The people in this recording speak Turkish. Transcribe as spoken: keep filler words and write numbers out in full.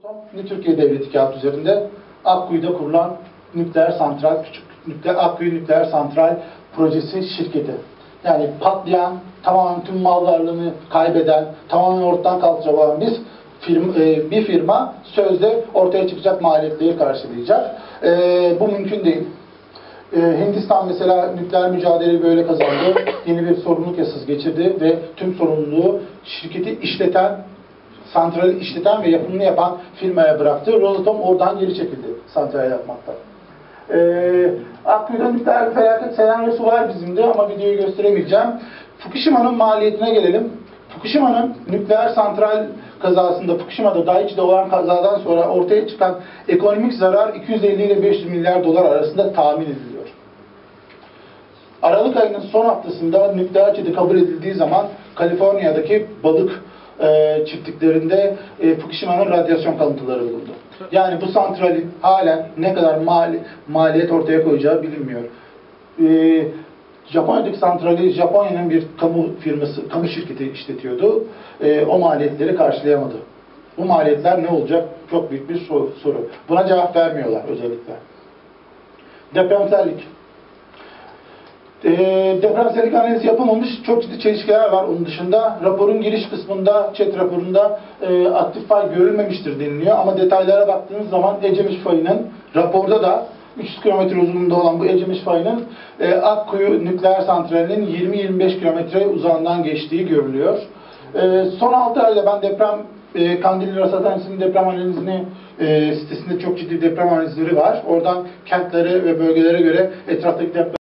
Rosatom, Türkiye Devleti kağıt üzerinde Akkuyu'da kurulan nükleer santral, küçük nükleer, Akkuyu Nükleer Santral Projesi şirketi. Yani patlayan, tamamen tüm mal varlığını kaybeden, tamamen ortadan kalkacak olan biz firma, e, bir firma sözde ortaya çıkacak maliyetleri karşılayacak. E, bu mümkün değil. E, Hindistan mesela nükleer mücadeleyi böyle kazandı. Yeni bir sorumluluk yasası geçirdi ve tüm sorumluluğu şirketi işleten, santrali işleten ve yapımını yapan firmaya bıraktı. Rosatom oradan geri çekildi santral yapmaktan. Ee, Akkuyu'da nükleer felaket senaryosu var bizim de ama videoyu gösteremeyeceğim. Fukushima'nın maliyetine gelelim. Fukushima'nın nükleer santral kazasında, Fukushima'da Daiichi'de olan kazadan sonra ortaya çıkan ekonomik zarar iki yüz elli ile beş yüz milyar dolar arasında tahmin ediliyor. Aralık ayının son haftasında nükleer çeti kabul edildiği zaman Kaliforniya'daki balık e, çiftliklerinde e, Fukushima'nın radyasyon kalıntıları bulundu. Yani bu santralin halen ne kadar mali, maliyet ortaya koyacağı bilinmiyor. E, Japonya'daki santrali Japonya'nın bir kamu firması, kamu şirketi işletiyordu. E, o maliyetleri karşılayamadı. Bu maliyetler ne olacak? Çok büyük bir soru. Buna cevap vermiyorlar özellikle. Depremsellik. E, depremsellik analizi yapılmamış, çok ciddi çelişkiler var onun dışında. Raporun giriş kısmında, chat raporunda e, aktif fay görülmemiştir deniliyor ama detaylara baktığınız zaman Ecemiş fayının, raporda da üç yüz kilometre uzunluğunda olan bu Ecemiş fayının e, Akkuyu nükleer santralinin yirmi yirmi beş kilometre uzağından geçtiği görülüyor. E, son altı ayda ben deprem, e, Kandilli Rasathanesi'nin deprem analizini e, sitesinde çok ciddi deprem analizleri var. Oradan kentlere ve bölgelere göre etraftaki deprem